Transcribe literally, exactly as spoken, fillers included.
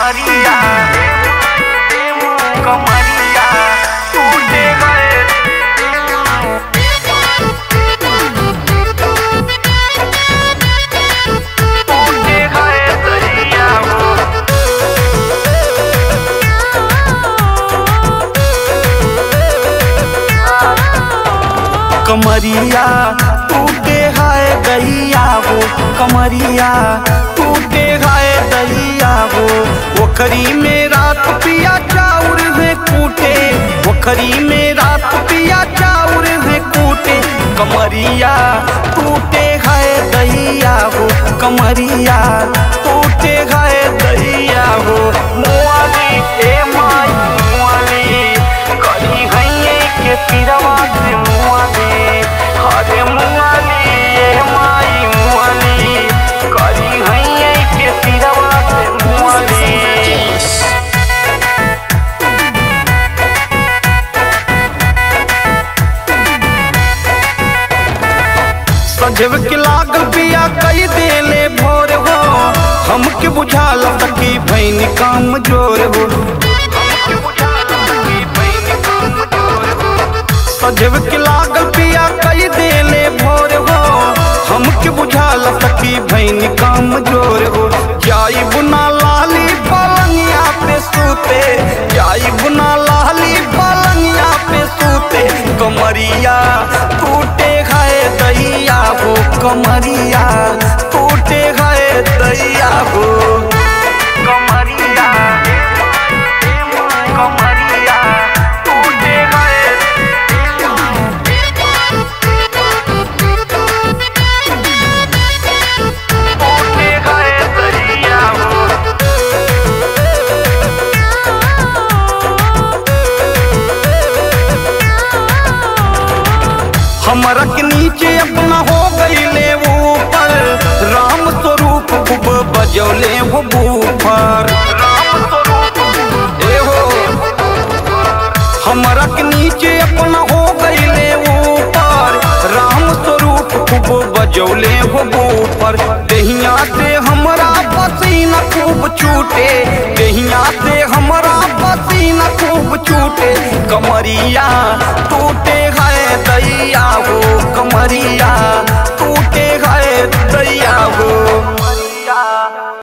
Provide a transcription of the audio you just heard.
कमरिया कमरिया टूटे गए टूटे गए दरिया हो। कमरिया टूटे है दहिया हो, कमरिया टूटे है दहिया हो। ओखरी में रात पिया चाउर है कूटे, ओखरी में रात पिया चाउर है कूटे। कमरिया टूटे है दहिया हो, कमरिया टूटे है दहिया हो। मुआली ए माई मुआली करी है के पिरवा से मुआली, अरे मुआली ए माई मुआली करी है के पिरवा से मुआली। सजब के लागल पिया कई देले भोर हो, हमके बुझाल सकी भैन काम जोर हो। सजब के लागल पिया कई देले भोर हो, हमके बुझाल सकी भैन काम जोर हो। जाई बुना लाली पलंगिया पे सूते, जाई बुना लाली पलंगिया पे सूते। कमरिया टूटे है दहिया हो, कमरिया टूटे है दहिया हो। कमरिया कमरिया टूटे है टूटे है दरिया हो। हमरा के नीचे अपना हो गईले ऊपर, राम स्वरूप खूब बजौले वो बूफर। ए हो हमरा के नीचे अपना हो गईले ऊपर, राम स्वरूप खूब बजौले वो बूफर। दहिया से हमरा पसीना खूब छूटे, दहिया से हमरा पसीना खूब छूटे। कमरिया टूटे है दहिया हो, कमरिया